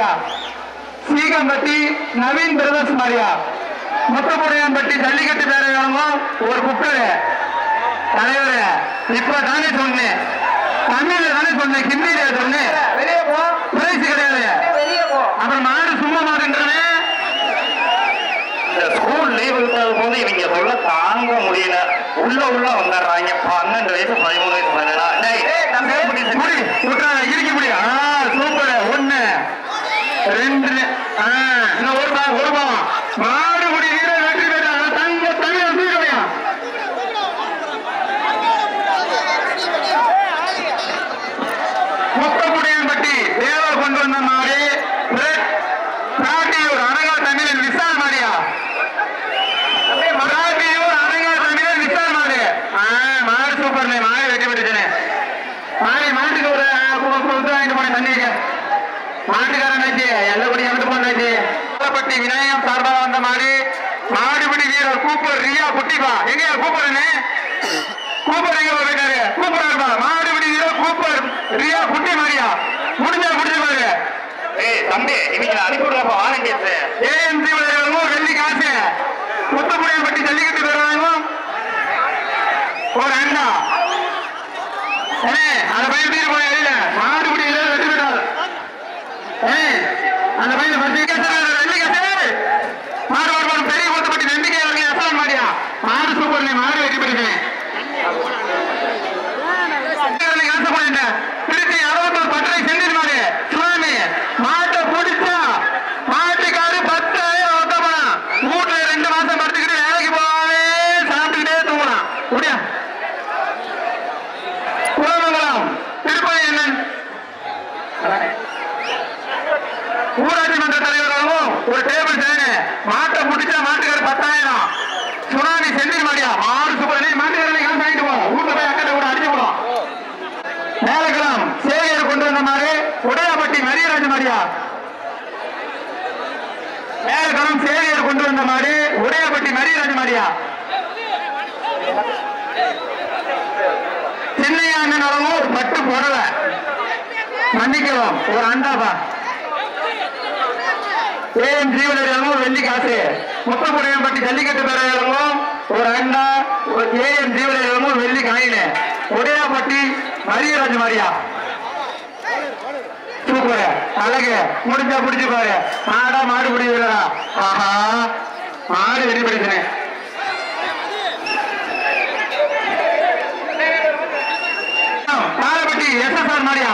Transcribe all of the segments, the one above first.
மாரியா, சீகம்பட்டி நவீன் பிரதர்ஸ் மாரியா, முத்தமுடையான்பட்டி ஜல்லிக்கட்டு பேரவையாளமோ ஒரு குக்கரு தலைவர். இப்ப தானே சொன்னேன், தமிழ்ல தானே சொன்னேன், ஹிந்தியில சொன்னேன். பிரைஸ் கிடையாது. அப்புறம் மாடு சும்மா மாடுன்றேன். இந்த ஸ்கூல் லீவ் விட்டது போது இவங்க சொல்ல தாங்க முடியல. உள்ள வந்துடுறாங்க. 12 வயசு 13 வயசு 17 இருக்க முடியும். சூப்பர். 1 2 இன்னும் ஒரு பாவம் மாடுபடி வீரர் வெற்றி பெற்றாங்க. தங்க தமிழ் தூக்கலையா முத்தமுடையான்பட்டி தேவ கொண்டு வந்த மாடு பிராட்டியூர் அனகா தமிழன் விசால் மாடியா, பிராட்டியூர் அனகா தமிழன் விசால் மாடு. மாடு சூப்பர். மாடு வெற்றி பெற்றுச்சேன். மாட்டுக்கு ஒரு வாங்கிட்டு போனேன் தண்ணிக்கு. மாட்டுக்காரன் எல்லபடி அங்கிட்டு போனாச்சு. பட்டி விநாயகம் சார்பாக வந்த மாடு மாடுபிடி வீரர் கூப்பர் ரியா குட்டிப்பா. எங்க கூப்பர்னு கூப்பர் எங்க போயிட்டாரு? கூப்பர் இருப்பா. மாடுபிடி வீரர் கூப்பர் ரியா குட்டி மாரியா. முடிஞ்ச பாரு. தம்பி இவங்க அனுப்பிவிடுறப்ப வாலண்டியர்ஸ் ஏஎம்சி வெள்ளி காசு. முத்தமுடையான்பட்டி ஜல்லிக்கட்டு பெறுவாங்க ஒரு அண்டா. அந்த பையன் தீர் போய் வெளியில மாடுபிடி வீரர் வெற்றி பெற்றார். அந்த பையன் வெள்ளி காசு மாடு பெரிய முத்தப்பட்டி நம்பிக்கை அசலான் மாடியா. மாடு சூப்பர். மாடு வெற்றி பெற்றேன். காசு போயிட்டேன். திருச்சி 61 பட்டறை செந்தில் மாடு சுவாமி. மாட்டை பிடிச்சா மாட்டுக்காரு 10,000 ஒத்தப்பா. வீட்டுல 2 மாசம் படுத்துக்கிட்டு வேலைக்கு போவே சாப்பிட்டுக்கிட்டே தூங்கலாம். முடியா குலமங்கலம் திருப்பதி அண்ணன் ஊராட்சி மன்ற தலைவராகவும் ஒரு டேபிள் சேனு. மாட்டை முடிச்சா மாட்டுக்காரு 10,000. சுனாமி செந்தில் மாடியா. மாடு சூப்பர். மாட்டுக்காரனை காசு வாங்கிட்டு போவோம். வீட்டுல போய் அக்கட்டை கூட அடிச்சு போடும். மேலகுளம் சேவையர் கொண்டு வந்த மாதிரி உடையாப்பட்டி மரியராஜ மாடியா. மேலகுளம் சேவையர் கொண்டு வந்த மாதிரி உடையாப்பட்டி மரியராஜ மாடியா. சின்னையா அண்ணன் ஒரு பட்டு புடவை மன்னிக்கலாம் ஒரு அண்டாபா. ஏஎம் ஜீவனரியாலும் ஒரு வெள்ளி காசு. முத்தமுடையான்பட்டி ஜல்லிக்கட்டு பேரவையாளமும் ஒரு அண்டா. ஏஎம் ஜீவனரியாலும் ஒரு வெள்ளி காயினு. உடையாப்பட்டி மரியராஜ மாரியா சூப்பர். அழகு. முடிஞ்சா பிடிச்சு பாரு. மாடா மாடு பிடிக்கிறா. ஆஹா மாடு வெடி பிடிச்சேன். பாலப்பட்டி எஸ்எஸ்ஆர் மாரியா.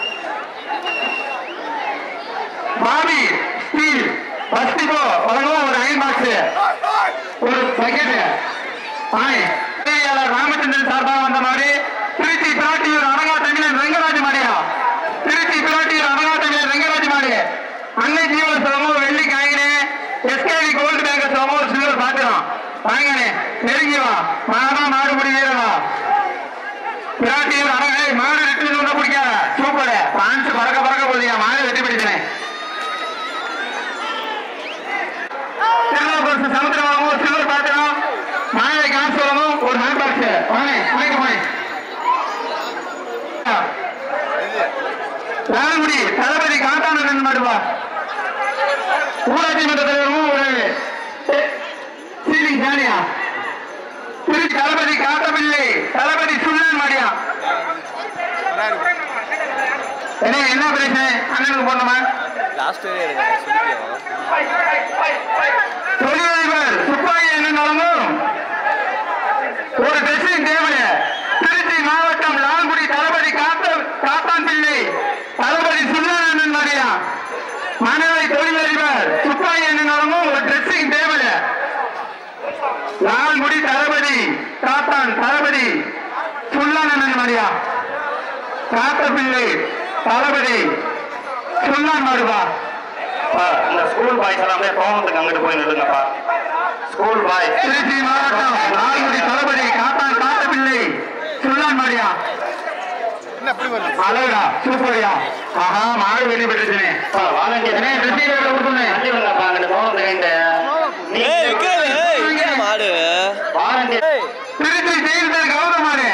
பாபி ஸ்டீல் பஸ்டிகோ வழங்கும் ஒரு அயன் பாக்ஸ் ஒரு பக்கெட். ராமச்சந்திரன் சார்பாக வந்த மாதிரி திருச்சி பிராட்டியூர் அனகா தமிழன் ரங்கராஜ் மாடியா. திருச்சி பிராட்டியூர் அனகா தமிழன் ரங்கராஜ் மாடு. அன்னை ஜீவன சமூக வெள்ளி காயினே. எஸ்கேவி கோல்டு பேங்க் சமூக சில்வர் பாத்திரம் வாங்கினே. நெருங்கி வா. மாடா மாடுபடி வீரவா. பிராட்டியூர் அனகா மாடு வெற்றி ஒண்ணு பிடிக்காத. சூப்பர். பான்ஸ் பறக்க போதியா. மாடு வெற்றி பிடிச்சேன். சமுத்திரம் ஒரு சில்வர் பாத்திரம். மாலை காசு வரணும் ஒரு ஹேண்ட் பாக்ஸ். லால்குடி தளபதி காத்தானன் மாடுவா. ஊராட்சி மன்ற தலைவரும் ஒரு சீலிங் ஜானியா. திருச்சி தளபதி காத்தபிள்ளை தளபதி சுல்லன் மாடியா. என்ன பிரச்சனை அண்ணனுக்கு போடணுமா? தொழிலதிபர் துப்பாக்கி என்னன்னாலும் ஒரு ட்ரெஸ்ஸிங் டேபிள். திருச்சி மாவட்டம் லால்குடி தளபதி காத்தான் பிள்ளை தளபதி சுல்லன் மாடியா. மணலை தொழிலதிபர் துப்பாக்கி என்னன்னாலும் ஒரு ட்ரெஸ்ஸிங் டேபிள். லால்குடி தளபதி காத்தான் தளபதி சுல்லன் மாடியா. காத்த பிள்ளை தளபதி சுல்லன் மாடுவா. இந்த ஸ்கூல் பாய்ஸ் எல்லாமே கோவத்துக்கு அங்கிட்டு போய் நில்லுங்கப்பா. ஸ்கூல் பாய் திருச்சி மாவட்டம் லால்குடி தளபதி காத்த பிள்ளை சுல்லன் மாடியா. அழகா சூப்பரியா. ஆஹா மாடு வெளியே பெற்றுச்சேன். வாலண்டியர் கொடுத்துனேன். அங்கிட்டு கோவத்துக்கு மாடு வாலண்டியர் திருச்சி ஜெயில்தர் கௌதமாறு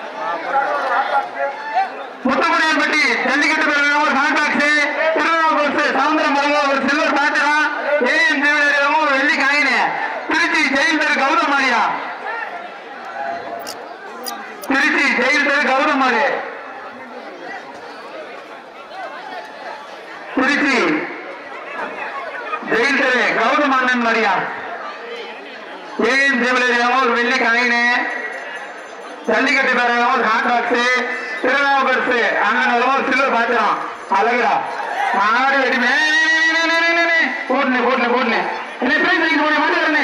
முத்தமுடையான்பட்டி ஜல்லிக்கட்டு ஒரு கான்ட்ராக்ட். திருநாகூர் திருச்சி ஜெயில் தெரு கௌதம் அண்ணன் மரியா ஏஎம் ஜெவலரியாவும் ஒரு வெள்ளி காயினு ஜல்லிக்கட்டு பேரவும் ஒரு ஹாட் பாக்ஸ் திருநாவுக்கரசு அண்ணன் ஒரு சில்வர் பாத்திரம் அழகுடா மாடு வெடிமே போட்டுனே போட்டுனே போட்டுனே என்ன பேசி மாட்டே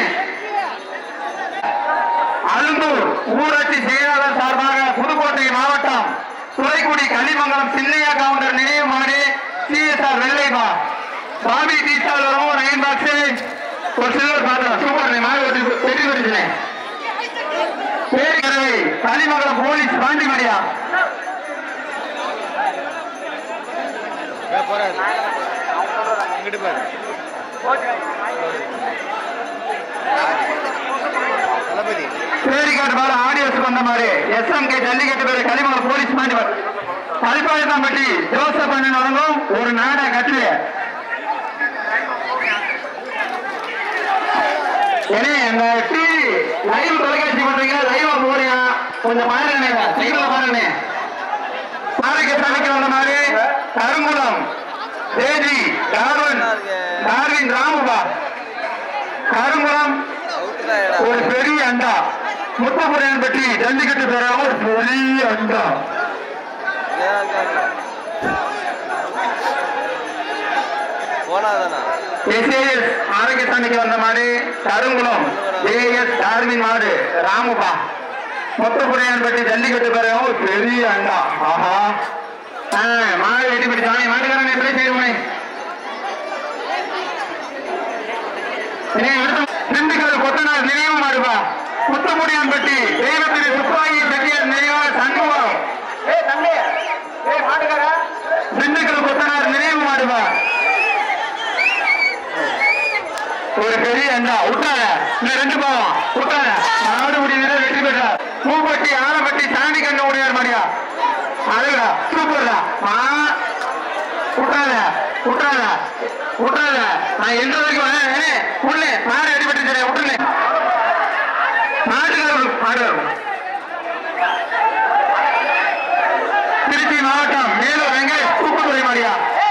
அழுந்தூர் ஊராட்சி செயலாளர் சார்பாக புதுக்கோட்டை மாவட்டம் துறைக்குடி கலிமங்கலம் சின்னையா கவுண்டர் நினைவு மாடு சிஎஸ்ஆர் வெள்ளைபா பாபி டீச்சால் வரும் ஒரு அயன் பாக்ஸ் ஒரு சில்வர் பாத்திரம் சூப்பர் மாடு வெற்றி பெற்றுனேன் பேருக்கரவை கலிமங்கலம் போலீஸ் பாண்டி மடியா பேரிக்காட்டு பாரு ஆடியோஸ் வந்த மாதிரி எஸ்எம்கே ஜல்லிக்கட்டு பேரு கலிமங்கலம் போலீஸ் பாண்டி கல்பாயத்தாம்பட்டி ஜோசப் அண்ணன் வழங்கும் ஒரு நாடா கட்டு லைவ் தொலைக்காட்சி பண்றீங்க லைவா போறீங்க கொஞ்சம் பாருங்க சீக்கிரம் பாருங்க பாருங்க வந்த மாதிரி கருங்குளம் தேஜி டார்வின் ராமுபா கருங்குளம் ஒரு பெரிய அண்டா முத்தமுறையன் பற்றி ஜல்லிக்கட்டு பெற ஒரு பெரிய அண்டா எஸ்ஏஎஸ் ஆரோக்கியசாமிக்கு வந்த மாதிரி கருங்குளம் ஏஎஸ் டார்வின் மாடு ராமுபா முத்தமுறையன் பற்றி ஜல்லிக்கட்டு பெற ஒரு பெரிய அண்டா ஆஹா மாடு வெட்டி பிடி சாமி மாட்டுக்காரன் எப்படி செய்வோமே திண்டுக்கல் கொத்தனார் நினைவு மாடுபா முத்தமுடியான்பட்டி தெய்வத்திரி துப்பாக்கி செட்டியார் நினைவாக சண்முகம் திண்டுக்கல் கொத்தனார் நினைவு மாடுபா ஒரு பெரிய அண்டா விட்டார இந்த ரெண்டு பாவம் விட்டார மாடு முடிவு வெற்றி பெற்றார் பூப்பட்டி ஆலப்பட்டி சாண்டி கண்ண உடையார் மாடியா அழகா சூப்பர்டா விட்டாத விட்டாத விட்டாத நான் எந்த வரைக்கும் உள்ளே மாடு அடிபட்டு விட்டுருங்க மாட்டுக்காரர்கள் திருச்சி மாவட்டம் மேலூர் வெங்கடேஷ் கூப்பத்துறை மாடியா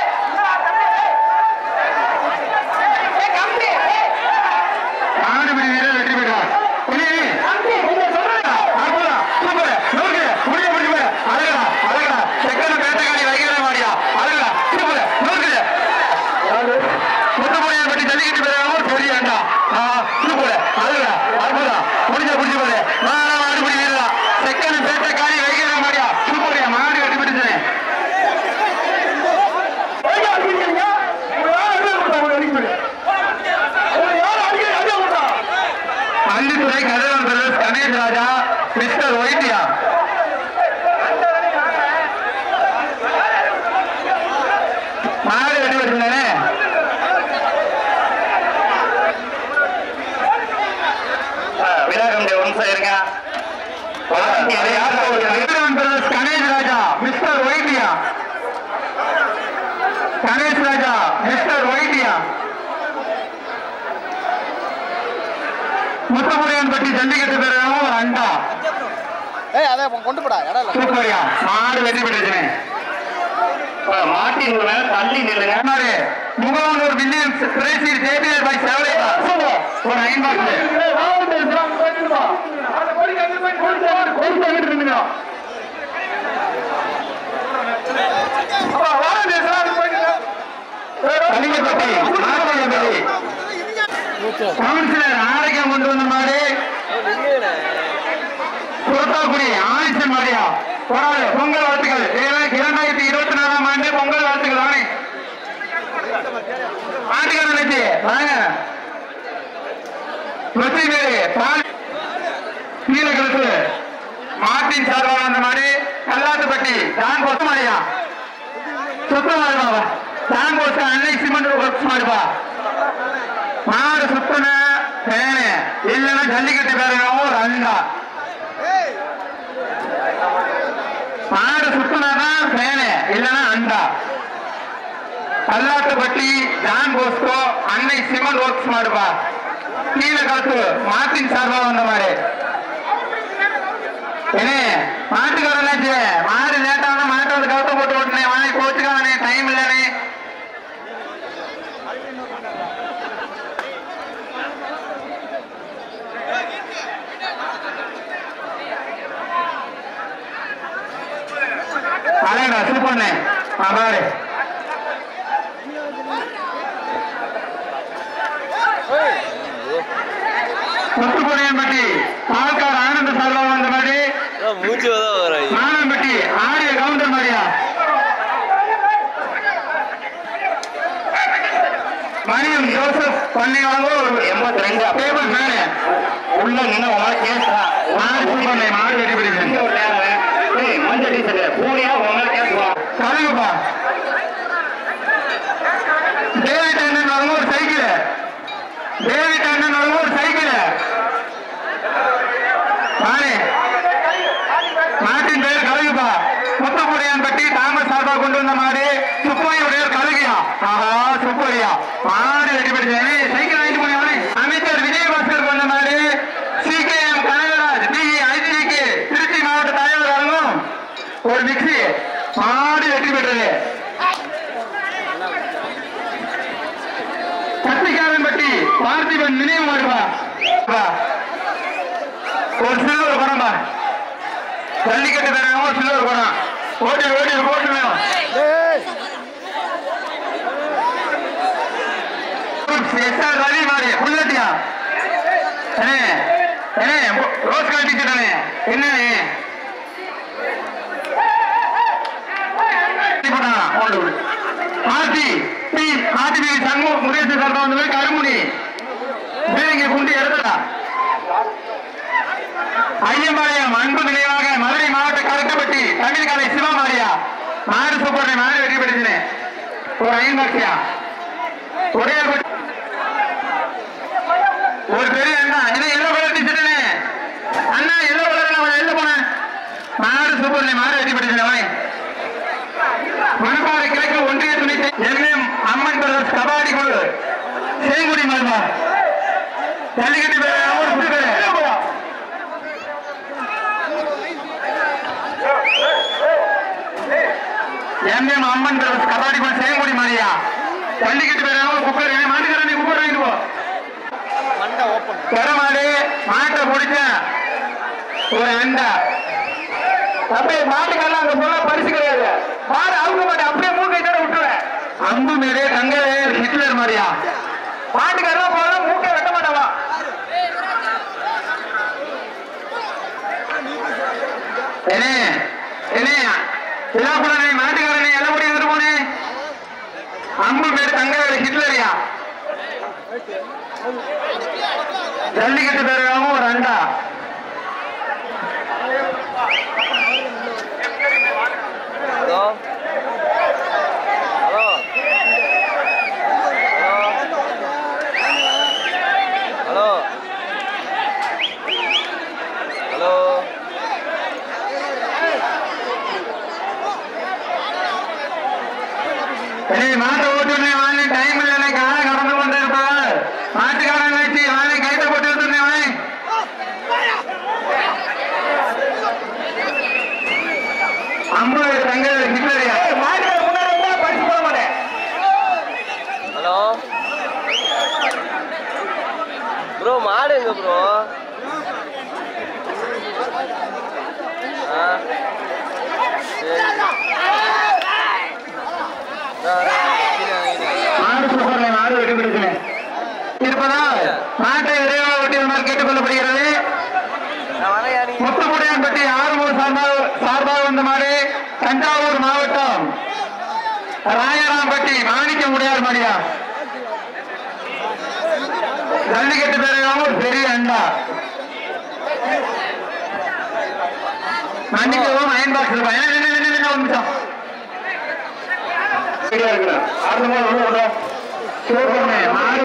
மாடுபிடி வீரர் வெற்றி பெற்றார் அள்ளித்துறை கதிரவன் பிரதேஷ் கணேஷ் ராஜா மிஸ்டர் ஒயிட்டியா மாடு வெட்டி வச்சிருந்தானே விராகம் ஒன்சா இருங்க கதிரவன் பிரதேஷ் கணேஷ் ராஜா மிஸ்டர் ஒயிட்டியா கணேஷ் ராஜா மிஸ்டர் ஒயிட்டியா முத்தமுறையன் பற்றி ஜல்லிக்கட்டு பெறவும் ஒரு அண்டா கொண்டு போடா சூப்பரியா மாடு வெற்றி பெற்றுச்சேன் மாட்டின் மேல தள்ளி நில்லுங்க முகவனூர் வில்லியம்ஸ் பிரேசில் ஜேபிஎல் பை செவலையா ஒரு அயன் கவுன்சிலர் ஆரோக்கியம் கொண்டு வந்த மாதிரி புறத்தாக்குடி ஆதிசன் மாடியா பொங்கல் வாழ்த்துக்கள் 2024ஆம் ஆண்டு பொங்கல் வாழ்த்துக்கள் தானே ஆட்டுக்கார நினைச்சு வாங்க வெற்றி பேரு கீழே கழுத்து மாட்டின் சார்பாக வந்த மாதிரி கல்லாட்டுப்பட்டி தான் கொத்த மாடியா சுத்த மாடுபா தான் கொத்த அன்னை சிமெண்ட் ஒர்க்ஸ் மாடுபா மாடு சுத்தன பேனு இல்லைன்னா ஜல்லிக்கட்டு பேரவும் ஒரு அண்டா மாடு சுத்தனாதான் பேனு இல்லைன்னா அண்டா கல்லாட்டுப்பட்டி ஜான் போஸ்கோ அன்னை சிமெண்ட் ஒர்க்ஸ் மாடுபா கீழே கழுத்து மாட்டின் சார்பாக வந்த மாதிரி மாட்டுக்காரனாச்சு மாடு லேட்டான மாட்டை வந்து கவுத்த போட்டு ஓட்டுனே வாங்கி கோச்சுக்கானே டைம் இல்லனே பாரு முத்துக்குடியன்பட்டி பால்கார் ஆனந்த சார்பாக வந்த மாதிரி மானம்பட்டி ஆரிய கவுண்டர் மாதிரியா மணியம் ஜோசப் பண்ணி வாங்க 82 டேபிள் மேலே உள்ள நின்று உங்களை கேட்கலாம். மாடு வெட்டி பிடிக்கிறேன் மஞ்சள் டீசல் பூனியா உங்களை கேட்கலாம். கழுகுப்பா டேவிட் அண்ணன் வாங்க ஒரு சைக்கிள் டேவிட் அண்ணன் வாங்க ஒரு சைக்கிள் மானே மாட்டின் பேர் கழுகுப்பா முத்துக்குடியான்பட்டி தாமஸ் சார்பா கொண்டு வந்த மாடு சுப்பையுடைய கழுகியா ஆஹா சுப்பையா மாடு வெட்டி பிடிச்சேன் சைக்கிள் வாங்கிட்டு போனேன் அமைச்சர் விஜயபாஸ்கர் கொண்ட மாடு CKM கனகராஜ் BICK திருச்சி மாவட்ட தலைவர் வழங்கும் ஒரு மிக்சி மாடு வெற்றி பெற்றது கத்திக்காரன்பட்டி பார்த்திபன் நினைவு மாடுவா ஒரு சில்வர் பணம் பா ஜல்லிக்கட்டு தராங்க ஒரு சில்வர் பணம் ஓட்டி ஓட்டி ஓட்டு வேணும் SR ரவி மாடு புல்லட்டியா ரோஸ் கலர் டீச்சர் என்ன சண்முக முருகேச சார்பா வந்து கருமுனி இங்க குண்டு எடுத்தா ஐயம்பாளையம் அன்பு நினைவாக மதுரை மாவட்ட கருக்கப்பட்டி தமிழ் கலை சிவமாரியா மாடு சூப்பர் மாடு வெற்றி பெற்றுனேன் ஒரு ஐந்தாட்சியா ஒரே ஒரு பெரிய அண்ணா இது எல்லோ கலர் டீச்சர்னே அண்ணா எல்லோ கலர் வெளில போனேன் மாடு சூப்பர் மாடு வெற்றி பெற்றுனேன் மணப்பாறை கிழக்கு ஒன்றிய துணை MM அம்மன் பிரதர்ஸ் கபாடி குழு சேங்குடி மல்வா ஜல்லிக்கட்டு MM அம்மன் பிரதர்ஸ் கபாடி குழு சேங்குடி மாரியா ஜல்லிக்கட்டு பேர் குக்கர் மாட்டுக்காரனை குக்கர் வாங்கிட்டு போ பெருமாடு மாட்டை பிடிச்ச ஒரு அண்டா அப்படியே மாட்டுக்கெல்லாம் அங்க சொல்ல பரிசு கிடையாது மாடு அவங்க மாட்டேன் அப்படியே மூக்கையோட விட்டுருவேன் அம்பு மேலே தங்க ஹிட்லர் மாதிரியா மாட்டுக்கெல்லாம் போல மூக்கை வெட்ட மாட்டவா மாட்டுக்காரனே எல்லாம் கூட எதிர்த்து போனே அம்பு மேலே தங்க ஹிட்லரியா ஜல்லிக்கட்டு பேருக்காகவும் ஒரு அண்டா ஹலோ ஹலோ ஹலோ ஹலோ மாட்டை ஓட்டுனே வாங்க டைம் இல்லை காலை கடந்து கொண்டு இருப்பார் மாட்டுக்காரன் வச்சு வாழை கைத்த போட்டு இருந்தேன் ஐம்பது தங்க ஹிட்லரியா மாட்டுக்கார முன்னாடி பரிசு போட மாட்டேன் ஹலோ ப்ரோ மாடு எங்க ப்ரோ மாடு சூப்பர்ல மாடு வெட்டி பிடிக்கிறேன் இருப்பதால் மாட்டை விரைவாக வெட்டி கேட்டுக் கொள்ளப்படுகிறது முத்துக்குடியான்பட்டி ஆறுமூர் சார்பாக வந்த மாடு தஞ்சாவூர் மாவட்டம் ராயராம்பட்டி மாணிக்க முடியார் மாடியா ஜல்லிக்கட்டு பேருக்காக ஒரு பெரிய அண்டா மன்னிக்கவும் அயன் பாக்ஸ் ஒரு நிமிஷம் மாடு